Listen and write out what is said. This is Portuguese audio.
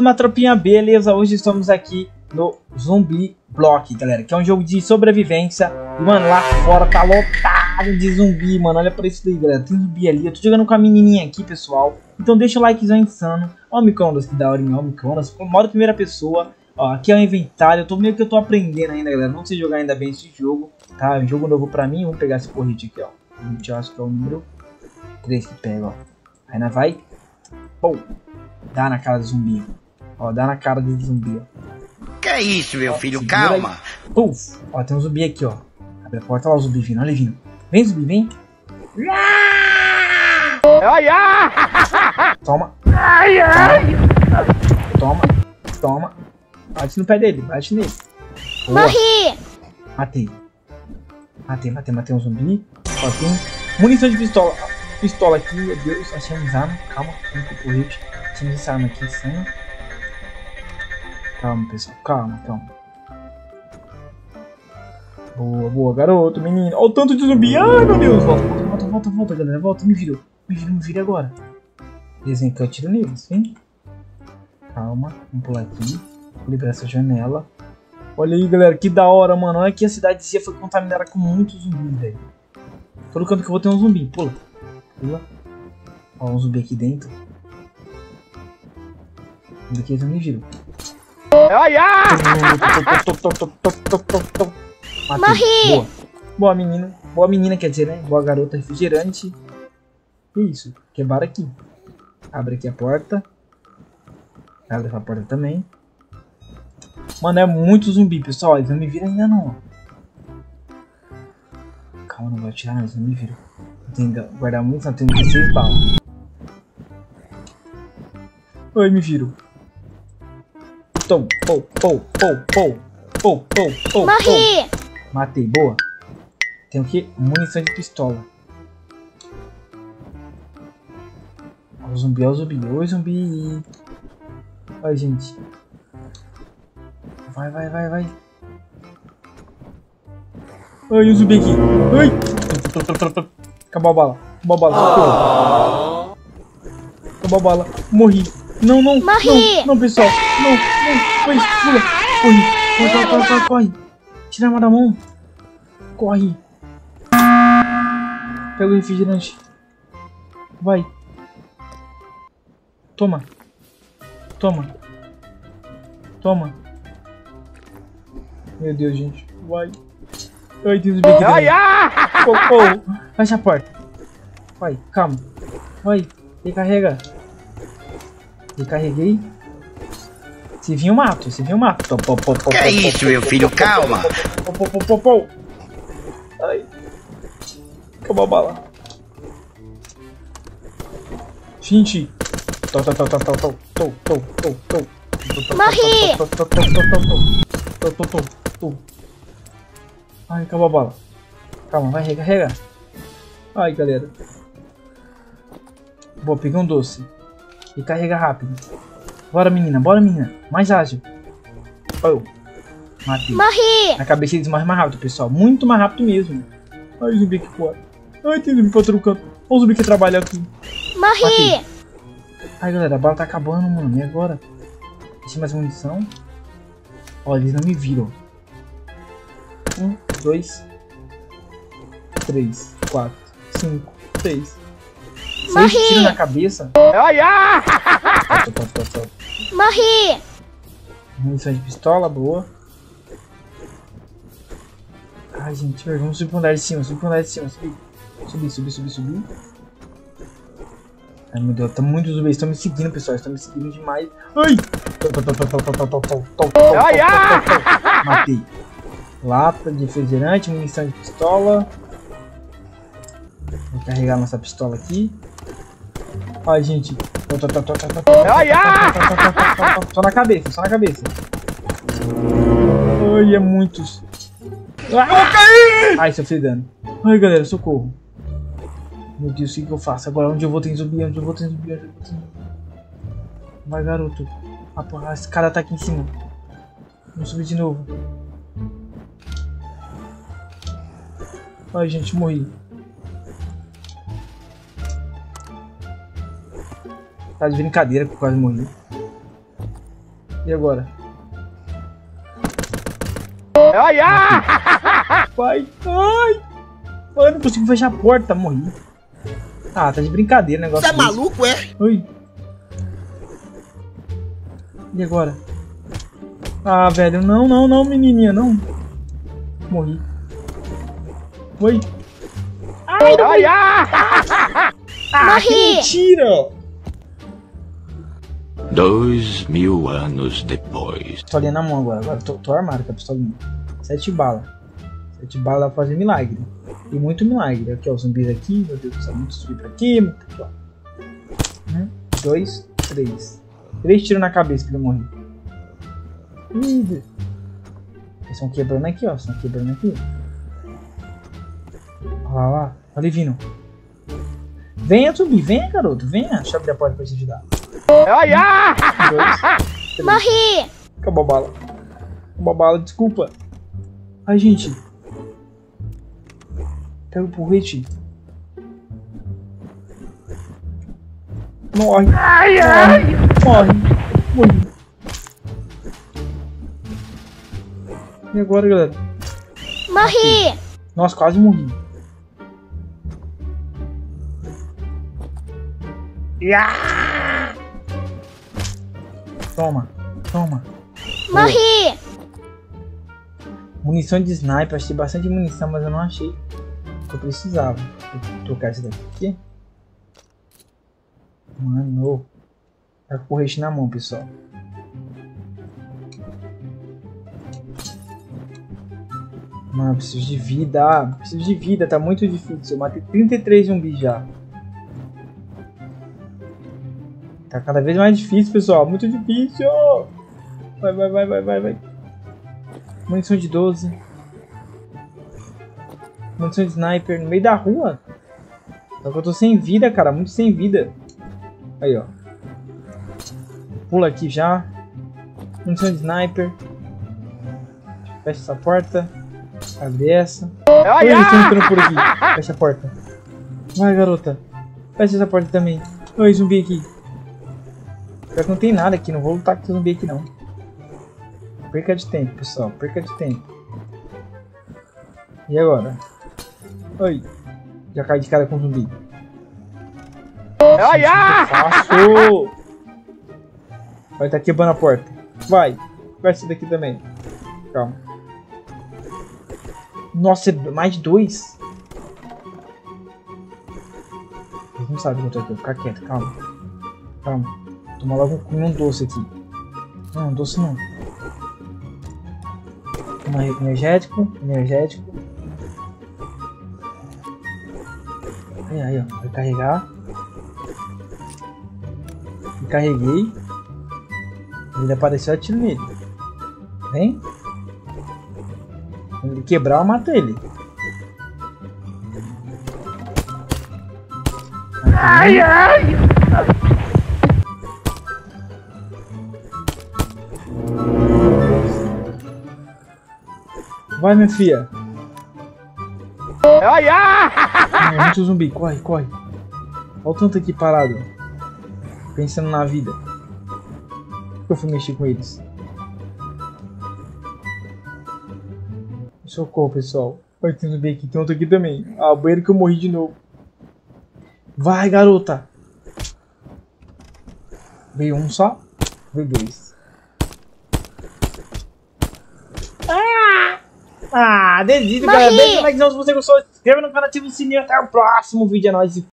Uma tropinha, beleza? Hoje estamos aqui no Zumbi Block, galera, que é um jogo de sobrevivência. E, mano, lá fora tá lotado de zumbi, mano. Olha pra isso daí, galera. Tem zumbi ali. Eu tô jogando com a menininha aqui, pessoal. Então deixa o likezão insano. Ó o micro-ondas, que da hora, ó o micro-ondas. Modo primeira pessoa. Ó, aqui é o inventário. Eu tô aprendendo ainda, galera. Não sei jogar ainda bem esse jogo, tá? É um jogo novo pra mim. Vamos pegar esse porrete aqui, ó. Eu acho que é o número 3 que pega, ó. Aí nós vai. Pô, dá na cara do zumbi. Ó, dá na cara do zumbi, ó. Que é isso, meu filho? Calma. Puf. Ó, tem um zumbi aqui, ó. Abre a porta, olha o zumbi vindo, olha ele vindo. Vem, zumbi, vem. Toma. Toma. Toma. Bate no pé dele, bate nele. Boa. Morri! Matei um zumbi. Ó, tem munição de pistola. Pistola aqui, meu Deus, achamos arma. Calma, vamos pro porrete. Achamos essa arma aqui em cima. Calma, pessoal, calma. Boa, garoto, menino. Olha o tanto de zumbi. Ai, meu Deus. Volta, galera. Volta, me vira agora. Desenho que eu atiro neles, hein? Calma, vamos pular aqui. Vou liberar essa janela. Olha aí, galera, que da hora, mano. Olha que a cidade foi contaminada com muitos zumbis, velho. Todo canto que eu vou ter um zumbi. Pula. Ó, um zumbi aqui dentro. Daqui eles não me viram. Morri! Boa menina. Boa menina, quer dizer, né? Boa garota refrigerante. Que isso? Quebrar aqui. Abre aqui a porta. Abre essa porta também. Mano, é muito zumbi, pessoal. Eles não me viram ainda não. Calma, não vou atirar, eles não me viram. Tem que guardar muito, não tem 16 balas. Ai, me viram. Morri! Matei, boa. Tem o que? Munição de pistola. Ó o zumbi, Oi, zumbi. Vai, gente. Vai. Ai, o zumbi aqui. Ai. Acabou a bala. Socorro. Acabou a bala. Morri. Morri! Não, pessoal. Não. Pula. Corre. Tira a arma da mão. Corre. Pega o refrigerante. Vai. Toma. Meu Deus, gente. Vai. Ai, tem zumbi aqui. Fecha a porta. Vai, calma. Vai. Recarrega. Recarreguei. Se vir eu mato. Que é isso, meu filho? Calma. Ai. Acabou a bala. Gente. Morri! Ai, acabou a bala. Calma, vai, recarrega. Ai, galera. Boa, peguei um doce. Recarrega rápido. Bora, menina. Mais ágil. Matei. Morri! Na cabeça eles morrem mais rápido, pessoal. Muito mais rápido mesmo. Ai, zumbi aqui fora. Ai, tem zumbi pra outro canto. Olha o zumbi que trabalha aqui. Morri! Matei. Ai, galera, a bala tá acabando, mano. E agora? Deixa mais munição. Ó, eles não me viram. 1, 2, 3, 4, 5, 6. Morri! 6 tiros na cabeça. Morri! Munição de pistola, boa. Ai, gente, vamos subir pro andar de cima. Subir. Ai, meu Deus, tá muito zumbis. Estão me seguindo, pessoal. Estão me seguindo demais. Ai! Matei. Lata de refrigerante, munição de pistola. Vou carregar nossa pistola aqui. Ai, gente. Só na cabeça. Ai, é muitos. Ai, sofri dano. Ai, galera, socorro. Meu Deus, o que eu faço agora? Onde eu vou ter zumbi? Vai, garoto. Ah, porra, esse cara tá aqui em cima. Vamos subir de novo. Ai, gente, morri. Tá de brincadeira que eu quase morri. E agora? Ai, ai! Vai! Ai! Ai, não consigo fechar a porta, morri. Ah, tá de brincadeira o negócio. Você é maluco, é? Oi. E agora? Ah, velho, não, não, não, menininha, não. Morri. Oi. Ai, Ai, ai! ah, que mentira! 2000 anos depois. Pistolinha na mão agora. Agora tô armado com a pistolinha. 7 balas. 7 balas dá pra fazer milagre. E muito milagre. Aqui, ó, os zumbis aqui. Meu Deus do céu, muitos zumbis aqui. Muito aqui, ó. 1, 2, 3. 3 tiros na cabeça pra ele morrer. Ih, Deus. Eles estão quebrando aqui, ó. Estão quebrando aqui. Olha lá, olha ele vindo. Venha, zumbi. Venha, garoto. Venha. Deixa eu abrir a porta pra te ajudar. Ai, ai! 2, 3. Morri! Acabou a bala. Acabou a bala, desculpa. Ai, gente. Pega o porrete. Morre. Ai, ai! Morre. Morre. E agora, galera? Morri! Nossa, quase morri. Toma. Toma. Morri! Munição de sniper. Achei bastante munição, mas eu não achei que eu precisava. Vou trocar esse daqui. Mano. Tá com o porrete na mão, pessoal. Mano, preciso de vida. Preciso de vida, tá muito difícil. Eu matei 33 zumbis já. Tá cada vez mais difícil, pessoal. Muito difícil. Vai, vai, vai, vai, vai, vai. Munição de 12. Munição de sniper no meio da rua. Só que eu tô sem vida, cara. Muito sem vida. Aí, ó. Pula aqui já. Munição de sniper. Fecha essa porta. Abre essa. Ai, Oi, eles estão ai! entrando por aqui. Fecha a porta. Vai, garota. Fecha essa porta também. Oi, zumbi aqui. Pior que não tem nada aqui. Não vou lutar com esse zumbi aqui, não. Perca de tempo, pessoal. Perca de tempo. E agora? Oi. Já cai de cara com o zumbi. Ai, ai! Fácil! Vai, tá quebrando a porta. Vai. Vai ser daqui também. Calma. Nossa, é mais de 2. Eles não sabem que eu tô aqui. Vou ficar quieto, calma. Calma. Toma logo um doce aqui. Não, doce não. Toma energético. Energético. Aí, ó. Vai carregar. E carreguei. Ele apareceu, atiro nele. Vem. Quando ele quebrar, eu mato ele. Ai, ai! Vai, minha filha. Ai, ai! É muito zumbi. Corre, corre. Olha o tanto aqui parado. Pensando na vida. Por que eu fui mexer com eles? Socorro, pessoal. Vai ter zumbi aqui. Tem outro aqui também. Ah, o banheiro que eu morri de novo. Vai, garota. Veio um só. Veio 2. Ah, desisto, galera. Deixa o like se você gostou. Se inscreva no canal, ativa o sininho. Até o próximo vídeo. É nóis.